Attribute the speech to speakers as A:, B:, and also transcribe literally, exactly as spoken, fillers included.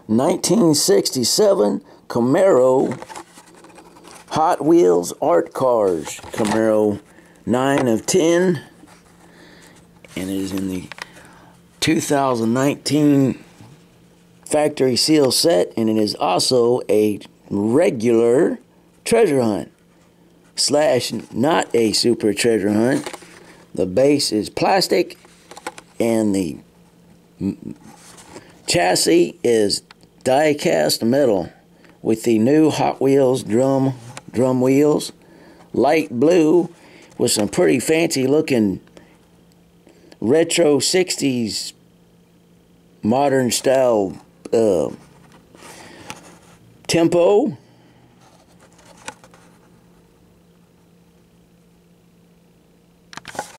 A: nineteen sixty-seven Camaro Hot Wheels Art Cars. Camaro nine of ten. And it is in the two thousand nineteen factory seal set. And it is also a regular treasure hunt slash not a super treasure hunt. The base is plastic and the chassis is die cast metal with the new Hot Wheels drum drum wheels, light blue with some pretty fancy looking retro sixties modern style uh, tempo.